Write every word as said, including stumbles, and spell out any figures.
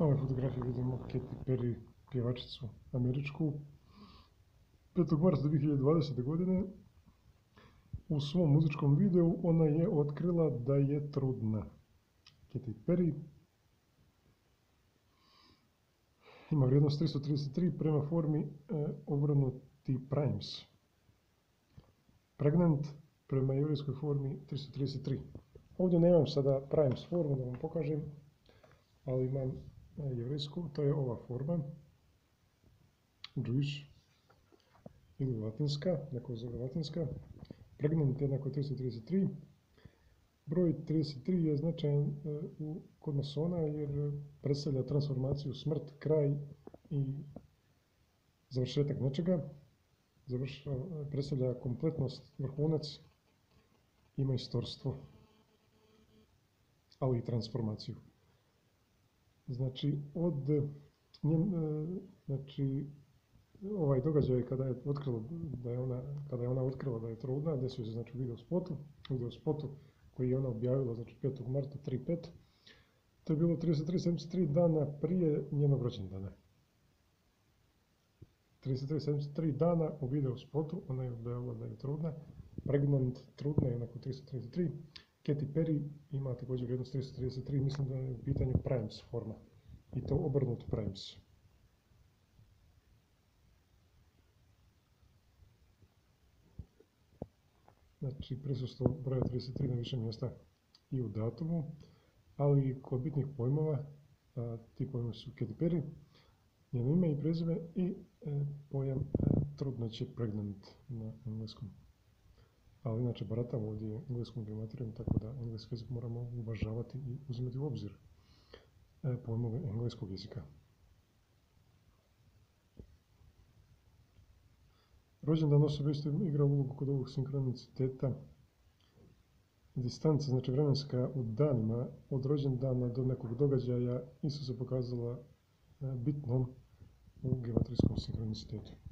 Na ovoj fotografiji vidimo Katy Perry, pjevačicu američku. petog marca dvije hiljade dvadesete. godine u svom muzičkom videu ona je otkrila da je trudna. Katy Perry ima vrijednost tristo trideset tri prema formi e, obrnuti primes. Pregnant prema jevrijskoj formi tristo trideset tri. Ovdje nemam sada primes formu da vam pokažem, ali imam jevrijsku, to je ova forma, Jewish ili latinska, neko zove latinska. Pregnant jednako tristo trideset tri. Broj trideset tri je značajan u, kod masona jer predstavlja transformaciju, smrt, kraj i završetak nečega. Završ, predstavlja kompletnost, vrhunac i majstorstvo, ali i transformaciju. Znači, od njen, znači, ovaj događaj kada je otkrilo da je ona, kada je ona otkrila da je trudna, desio se znači u video spotu, video spotu koji je ona objavila znači petog marta tri pet. To je bilo trideset tri sedamdeset tri dana prije njenog rođendana. trideset tri sedamdeset tri dana u video spotu ona je objavila da je trudna. Pregnant, trudna je jednako tristo trideset tri. Katy Perry ima također vrijednost tristo trideset tri, mislim da je u pitanju primes forma. I to obrnut primes. Znači, prisustvo broja trideset tri na više mjesta i u datumu, ali i kod bitnih pojmova, a, ti pojmovi su Katy Perry, njeno ime i prezime i e, pojam e, trudnoće, pregnant na engleskom. Ali inače baratamo ovdje engleskom geometrijom, tako da engleski jezik moramo uvažavati i uzimati u obzir e, pojmove engleskog jezika. Rođendan osobe isto igra ulogu kod ovog sinkroniciteta. Distanca, znači vremenska u danima od rođendana do nekog događaja isto se pokazala bitnom u geometrijskom sinkronicitetu.